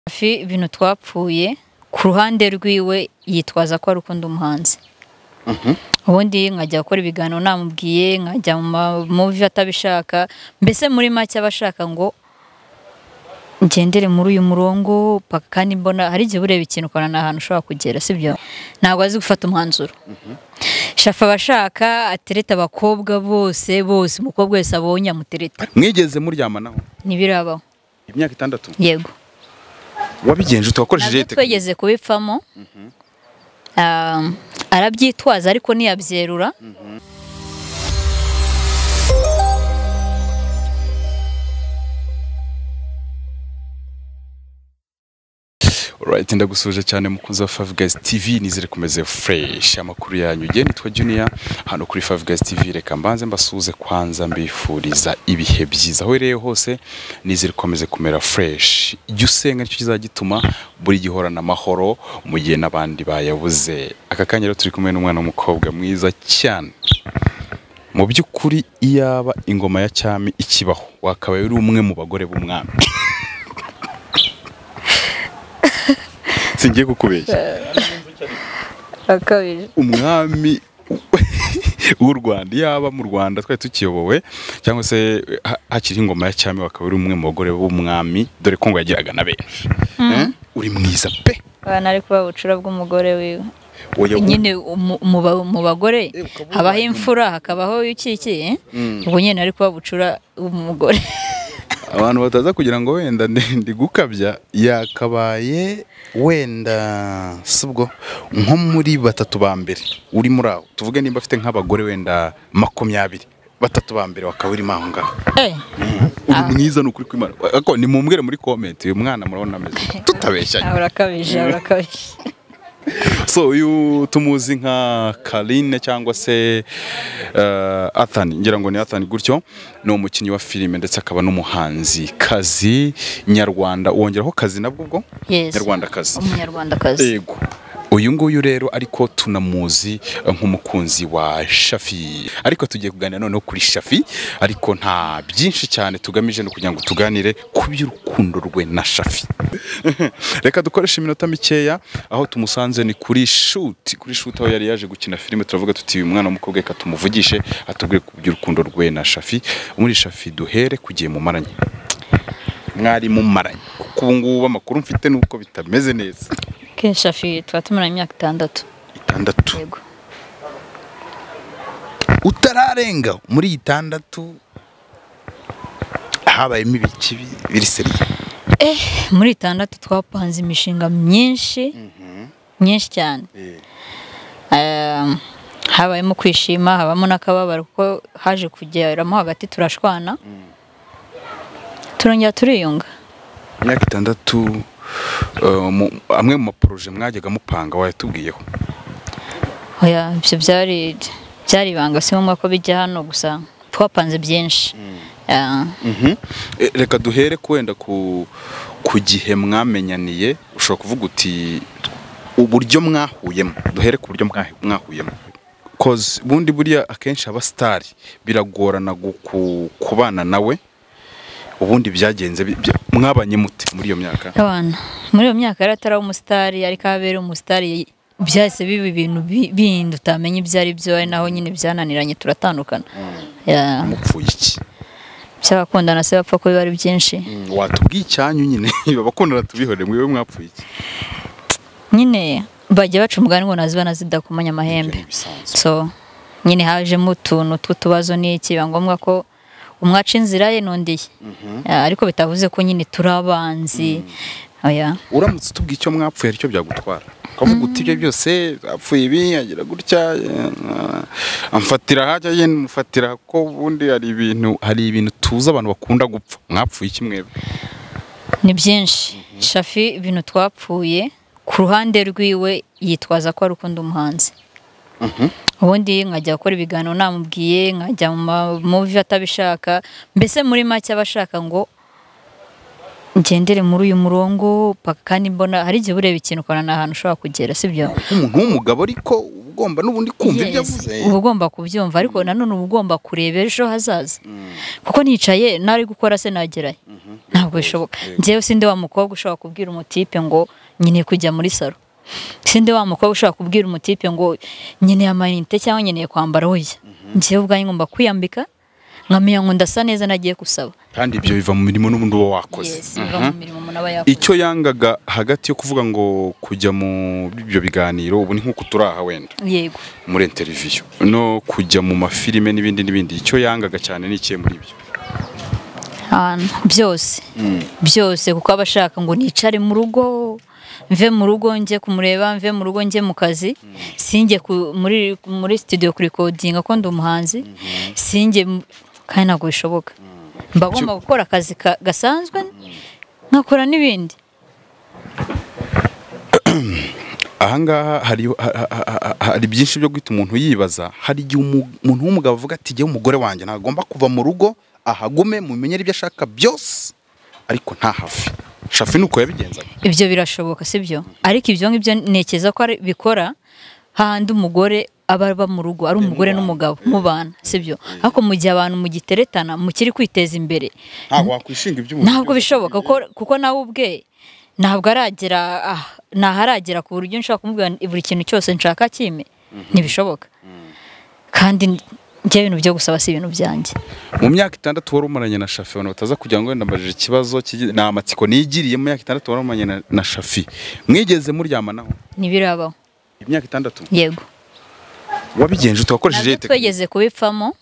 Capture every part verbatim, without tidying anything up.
Shafi ibintu twapfuye ku ruhande rwiwe yitwaza ko ari uko ndi umuhanzi. Mhm. Ubundi nkajya gukora ibiganiro namubwiye nkajya mu movie atabishaka mbese muri make abashaka ngo ngendere muri uyu murongo paka kandi mbona hari igihe ureba ikintu ukana ahantu ushobora kugera sibyo ntabwo azi gufata umwanzuro. Shafi abashaka atereta abakobwa bose bose umukobwa wese abonye amutereta. Mwigeze muryamanaho Ntibirabaho. imyaka itandatu Yego. wabigenje utakoresheje Ntabwo twegeze kubipfamo. Um, arabyitwaza ariko niyabyerura. Alright, ndagusuje cyane mukunzi wa Five Guys T V, nizere kumeze fresh amakuru yanyu. Je nitwa Junior hano kuri Five Guys T V, reka mbanze mbasuze kwanza mbifuriza ibihe byiza aho rero hose, nizere komeze kumera fresh. Ijye usenga nicyo kizagituma buri gihorana amahoro mu gihe nabandi bayabuze. Aka kanya rero turi kumwe n'umwana w'umukobwa mwiza cyane. Mu by'ukuri iyaba ingoma ya cyami ikibaho wakabaye uri umwe mu bagore b'umwami. Singiye kukubeshya. Akabije. Umwami w'u Rwanda yaba mu Rwanda twari tukiyobowe cyangwa se hakiri ingoma ya cyami wakaba uri umwe mu bagore b'umwami dore ko ngo yagiraga na benshi. Eh? Uri mwiza pe. Bana ari kuba bucura bw'umugore wiwe. Nyine mu bagore habaho imfura hakabaho ukikiye ubwo nyine ari kuba bucura umugore. Abantu bataza kugira ngo wenda ndi gukabya yakabaye wenda subwo nko muri batatu ba mbere uri muri aho tuvuge nimba afite nk'abagore wenda makumyabiri batatu ba mbere wakaba uri maho ngaho. Eh uri mwiza n'ukuri kw'Imana ako ni mumbwire muri comment uyu mwana murabona ameze tutabeshya. Urakabije urakabije. So uyu tumuzi nka Karine cyangwa se uh, Athani, ngira ngo ni Athani gutyo, ni umukinnyi wa filime ndetse akaba n'umuhanzi kazi nyarwanda. Wongeraho kazi nabwo bwo? Yes. Nyarwanda kazi. Umunyarwanda kazi. Yego. Uyu nguyu rero ariko tunamuzi nk'umukunzi wa Shafi, ariko tugiye kuganira noneho kuri Shafi, ariko nta byinshi cyane tugamije no kugira ngo tuganire ku by'urukundo rwe na Shafi. Reka dukoreshe iminota mikeya aho tumusanze ni kuri shoot kuri shoot aho yari yaje gukina filime. Turavuga tuti uyu mwana w'umukobwa reka tumuvugishe atubwire ku by'urukundo rwe na Shafi. Muri Shafi duhere kugiye mu maranye, mwari mu maranye kuko ubu ngubu amakuru mfite nuko bitameze neza. Ke Shafi twatumana imyaka itandatu. Itandatu. Yego. Utararenga muri itandatu habayemo ibiki biri seri. Eh muri itandatu twapanze imishinga myinshi myinshi cyane. Eh habayemo kwishima habamo nakababara kuko haje kugeramo hagati turashwana. Turongera turiyunga. Imyaka itandatu amwe mu maproje mwajyaga mupanga wayatubwiyeho? Oya ibyo byari byari banga si ngombwa ko bijya hano gusa twapanze byinshi. Mhm. Reka duhere kwenda ku ku gihe mwamenyaniye, ushobora kuvuga uti uburyo mwahuyemo. Duhere ku buryo mwahuyemo. Cause bundi buriya akenshi aba star biragorana kubana nawe. Ubundi byagenze mwabanye mute muri iyo myaka? Abana muri iyo myaka yari atari umusitari ariko abere umusitari byase bibi ibintu bindi utamenye ibyo ari byo ari naho nyine byananiranye turatandukana. Ya mupfuye iki? Cyabakundana se bapfa ko bari byinshi. Watubwiye icyanyu nyine babakundana tubihore mwiwe mwapfuye iki? Nyine bajya baca umugani ngo nazibana zidakomanya amahembe. So nyine haje mu tuntu tw'utubazo n'iki ngombwa ko umwaca inzira ye nondiye. Ariko bitavuze ko nyine turabanzi. Oya. Uramutse utubwiye icyo mwapfuye aricyo byagutwara. Kavuga uti ibyo byose apfuye ibi agira gutya amfatira haje ye mufatira ko bundi hari ibintu hari ibintu tuza abantu bakunda gupfa. Mwapfuye iki mwebwe? Ni byinshi. Shafi ibintu twapfuye ku ruhande rwiwe yitwaza ko ari uko ndi umuhanzi. Ubundi nkajya gukora ibiganiro namubwiye nkajya mu movie atabishaka mbese muri make abashaka ngo ngendere muri uyu murongo paka kandi mbona hari igihe ureba ikintu ukana ahantu ushobora kugera sibyo. Umuntu w'umugabo ariko ugomba n'ubundi kumva ibyo avuze uba ugomba kubyumva ariko nanone uba ugomba kureba ejo hazaza kuko nicaye nari gukora se nagerayo ntabwo bishoboka njyewe sinde wa mukobwa ushobora kubwira umutipe ngo nyine kujya muri salo sinde wa mukobwa ushobora kubwira umutipe ngo nyine amayinite cyangwa nyine kwambara oya njyewe ubwanjye ngomba kwiyambika nkamenya ngo ndasa neza nagiye gusaba kandi ibyo biva mu mirimo n'ubundi uba wakoze yes biva mu mirimo umuntu aba yakoze icyo yangaga hagati yo kuvuga ngo kujya mu ibyo biganiro ubu ni nk'uko turaha wenda yego muri interview no kujya mu mafilime n'ibindi n'ibindi icyo yangaga cyane ni ikihe muri ibyo byose byose kuko aba ashaka ngo nicare mu rugo mve mu rugo njye kumureba mve mu rugo njye mu kazi sinjye muri muri studio kuri recording ko ndi umuhanzi sinjye kandi ntabwo bishoboka mba ngomba gukora akazi gasanzwe nkakora n'ibindi ahangaha hari hari byinshi byo guhita umuntu yibaza hari igihe umuntu w'umugabo avuga ati jye umugore wanjye ntagomba kuva mu rugo ahagume mumenyere ibyo ashaka byose ariko nta hafi Shafi nuko yabigenzaga ibyo birashoboka sibyo ariko ibyo ngibyo nekeza ko bikora handi umugore aba aba mu rugo ari umugore n'umugabo mubana sibyo ariko mu gihe abantu mugiteretana mukiri kwiteza imbere ntabwo wakwishinga iby'umuntu ntabwo bishoboka kuko nawe ubwe ntabwo aragera naharagera ku buryo nshaka kumubwira buri kintu cyose nshaka kime ntibishoboka kandi njye ibintu byo gusaba si ibintu byanjye mu myaka itandatu wari umaranye na Shafi abantu bataza kugira ngo wenda mbajije ikibazo ni amatsiko nigiriye mu myaka itandatu wari umaranye na Shafi mwigeze muryamanaho ntibirabaho imyaka itandatu yego wabigenje utakoresheje ite twegeze kubipfamo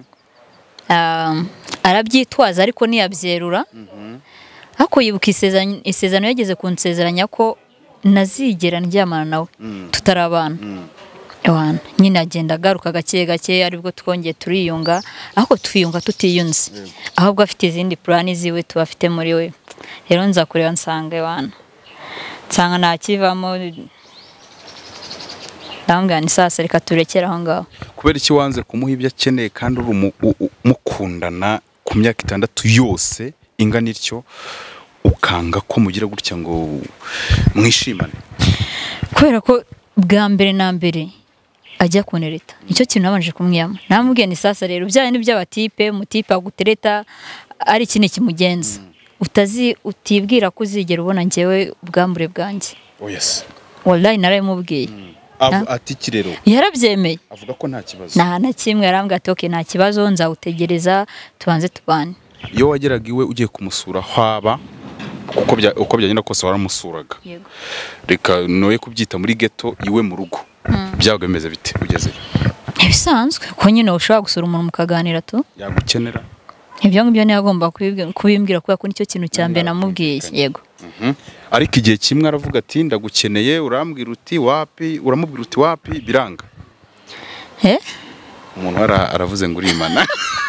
arabyitwaza ariko niyabyerura ariko yibuka isezerano yageze kunsezeranya ko nazigera ndyamana nawe tutarabana Ewana nyine agenda agaruka gake gake aribwo twongeye turiyunga ariko twiyunga tutiyunze ahubwo afite izindi plani ziwe tubafite muri we rero nza kureba nsanga Ewana nsanga nakivamo ndambwira ni sasa reka turekera aho ngaho kubera iki wanze kumuha ibyo akeneye kandi uri mukundana ku myaka itandatu yose ingana ityo ukanga ko mugira gutya ngo mwishimane kubera ko bwa mbere na mbere ajya kunereta nicyo kintu nabanje kumwiyama namubwiye ni sasa rero byaye n'iby'abatipe umutipe agutereta ari ikindi kimugenza utazi utibwira ko uzigera ubona njyewe ubwambure bwanjye oh yes wallahi narayimubwiye ati kirero yarabyemeye avuga ko nta kibazo nta na kimwe yarambwira ati okay nta kibazo nzawutegereza tubanze tubane iyo wageraga iwe ugiye kumusura haba uko bya uko byagenda kose waramusuraga yego reka noye kubyita muri ghetto iwe mu rugo byago bimeze bite ugeze ibisanzwe ko nyine ushobora gusura umuntu mukaganira tu yagukenera ibyo ngibyo ni agomba kubimbwira kuko nicyo kintu cya mbere namubwiye yego ariko igihe kimwe aravuga ati ndagukeneye urambwira uti wapi uramubwira uti wapi biranga eh umuntu aravuze ngo urimana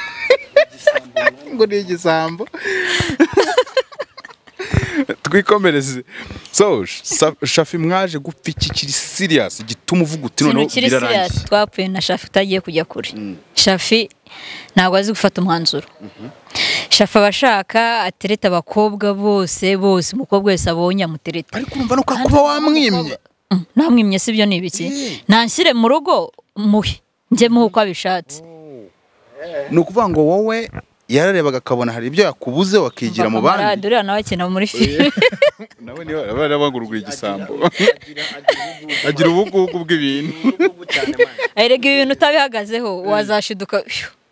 ngo ni igisambo twikomereze so Shafi mwaje gupfa iki kiri serious gituma uvuga uti noneho birarangiye twapfuye na Shafi utagiye kujya kure Shafi ntabwo azi gufata umwanzuro Shafi abashaka atereta abakobwa bose bose umukobwa wese abonye amutereta ariko urumva nuko kuba wamwimye namwimye sibyo ni ibiki nanshyire mu rugo muhe njye muhe uko abishatse ni ukuvuga ngo wowe yararebaga akabona hari ibyo yakubuze wakigira mu bandi Maradona nawe akina muri filime nawe niyo abangurugura igisambo agira ubugugu bw'ibintu erega ibintu utabihagazeho wazashiduka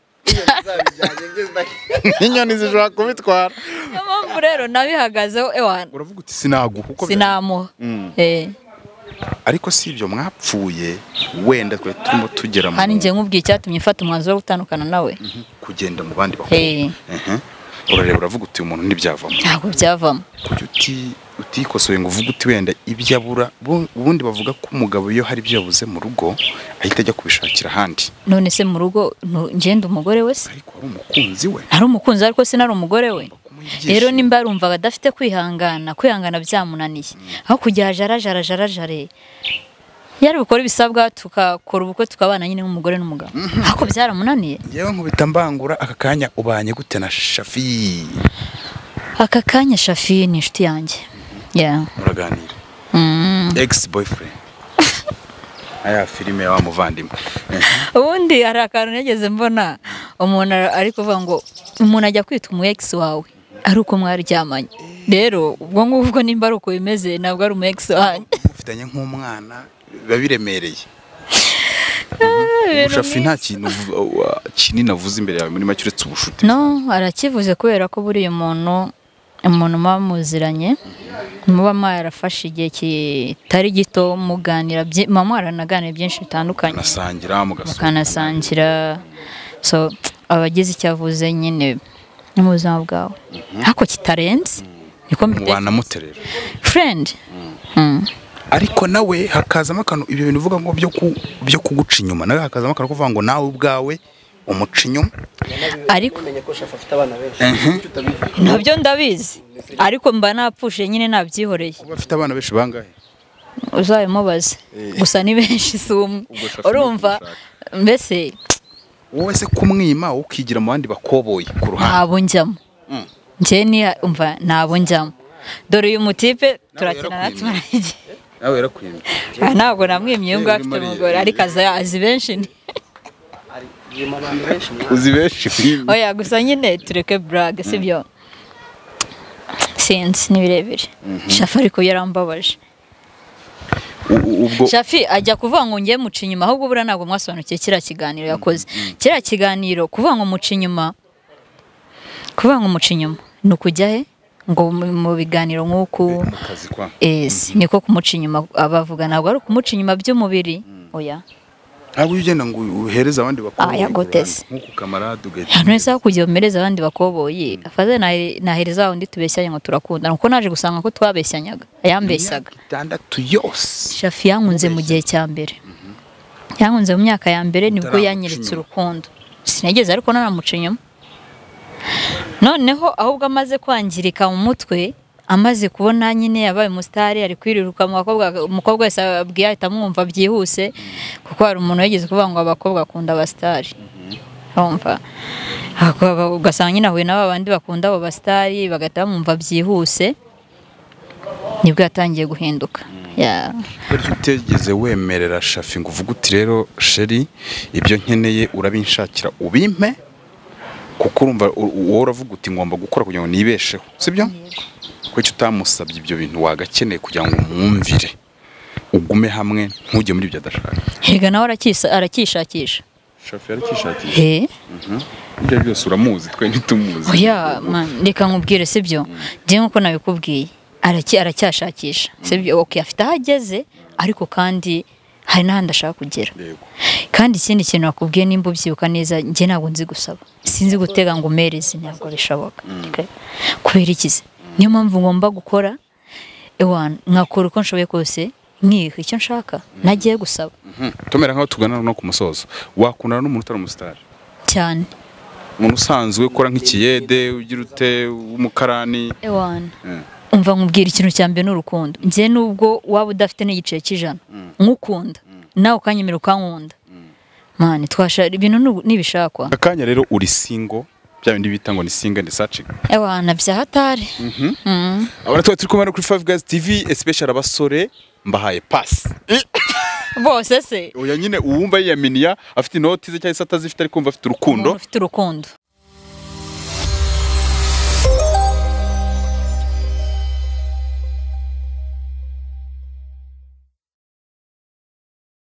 inyoni zishobora kubitwara niyo mpamvu rero nabihagazeho ewana uravuga uti sinaguha uko sinamuha eh ariko si ibyo mwapfuye wenda twe turimo tugera mu hani nje nkubwiye cyatumye mfata umwanzuro wo gutandukana nawe kugenda mu bandi bakobwa eh urareba uravuga uti umuntu ntibyavamo ntabwo byavamo kuki uti utikosoye ngo uvuge uti wenda ibyo abura ubundi bavuga ko umugabo iyo hari ibyo yabuze mu rugo ahita ajya kubishakira ahandi none se mu rugo ngenda umugore we se ariko ari umukunzi we ari umukunzi ariko se nari umugore we rero nimba arumva badafite kwihangana kwihangana byamunaniye aho kujya jarajara jarajare yari bukora ibisabwa tukakora ubukwe tukabana nyine nk'umugore n'umugabo ariko byaramunaniye yewe nkubita mbangura aka kanya ubanye gute na Shafi aka kanya Shafi ni inshuti yanjye yeah muraganira ex boyfriend aya filime ya wa muvandimwe. ubundi hari akantu nageze mbona umuntu ari kuvuga ngo umuntu ajya kwita umu ex wawe ari uko mwaryamanye. Rero ubwo ngubwo nimba ari uko bimeze ntabwo ari umu ex wanyu. Ufitanye nk'umwana biba biremereye. Shafi nta kintu kinini avuze imbere yawe muri make uretse ubushuti. No, arakivuze kubera ko buri umuntu umuntu mamuziranye muba yarafashe igihe kitari gito muganira mama aranaganira byinshi bitandukanye. Nasangira mukanasangira. So abagize icyavuze nyine mu buzima bwawe. Hako kitarenze. Niko mbite. Wanamuterera. Friend. Mm. Ariko nawe hakazamo akantu ibyo bintu uvuga ngo byo ku byo kuguca inyuma nawe hakazamo akantu kuvuga ngo nawe ubwawe umuca inyuma. Ariko menye ko Shafi afite abana benshi nabyo ndabizi ariko mba napfushe nyine nabyihoreye. Bafite abana benshi bangahe? Uzayimubaze gusa ni benshi sumwe. Urumva mbese wowe se kumwima ukigira mu bandi bakoboye ku ruhande. Nabo njyamo. Nje ni umva nabo njyamo. Dore uyu mutipe turakina natwe. Nawe yarakwimye. Ntabwo namwimye ngo afite umugore ariko azi benshi ni. Uzi benshi. Oya gusa nyine tureke brag sibyo. Sinzi ni birebire. Shafi ariko yarambabaje. Ubwo Shafi ajya kuvuga ngo ngiye muca inyuma ahubwo bura ntabwo mwasobanukiye kira kiganiro yakoze. Kira kiganiro kuvuga ngo muca inyuma. Kuvuga ngo muca inyuma ni ukujya he ngo mu biganiro nk'uko es niko kumuca inyuma abavuga ntabwo ari kumuca inyuma by'umubiri. Oya ntabwo ugenda ngo uhereze abandi bakoboye nk'uko kamarade ugahita hano ese kujya umereza abandi bakoboye afaze nahereza undi tubeshyanye ngo turakunda nuko naje gusanga ko twabeshyanyaga ayambeshyaga itandatu yose. Shafi yankunze mu gihe cya mbere yankunze mu myaka ya mbere nibwo yanyeretse urukundo sinigeze ariko naramuca inyuma. Noneho ahubwo amaze kwangirika mu mutwe amaze kubona nyine yabaye umusitari ari kwiriruka mu bakobwa umukobwa wese abwiye ahita amwumva byihuse kuko hari umuntu yageze kuvuga ngo abakobwa akunda abasitari. Urumva ugasanga nyine ahuye n'aba bandi bakunda abo basitari bagahita bamwumva byihuse nibwo yatangiye guhinduka. Ya utegeze wemerera Shafi ngo uvuge uti rero sheri ibyo nkeneye urabinshakira ubimpe kuko urumva wowe uravuga uti ngomba gukora kugira ngo nibesheho sibyo kuko utamusabye ibyo bintu wagakeneye kugira ngo umwumvire ugume hamwe ntujye muri ibyo adashaka. Hega nawe arakisa arakishakisha. Shafi arakishakisha. Eh ibyo byose uramuzi twe ntitumuzi. Oya man reka nkubwire sibyo ngiye nkuko nabikubwiye araki aracyashakisha sibyo. Okay afite ahageze ariko kandi hari n'ahandi ashaka kugera. Kandi ikindi kintu nakubwiye nimba ubyibuka neza nge ntabwo nzi gusaba sinzi gutega ngo umereze ntabwo bishoboka. Kubera ikize niyo mpamvu ngomba gukora ewana nkakora uko nshoboye kose nkiha icyo nshaka nagiye gusaba. Tumera nkaho tugana no ku musozo wakundana n'umuntu utari umusitari cyane umuntu usanzwe ukora nk'ikiyede ugira ute umukarani ewana umva nkubwira ikintu cya mbere n'urukundo ngiye nubwo waba udafite n'igiciro cy'ijana nkukunda nawe ukanyemera ukankunda mani twashara ibintu nibishakwa. Akanya rero uri single bya bindi bita ngo ni single and searching. Ewana byahatari. Mhm. Abana twa turi kumara kuri five guys T V especially abasore mbahaye pass. Bose se oya nyine uwumva yiyaminiya afite inoti ze cyangwa se atazifite ariko umva afite urukundo. Afite urukundo.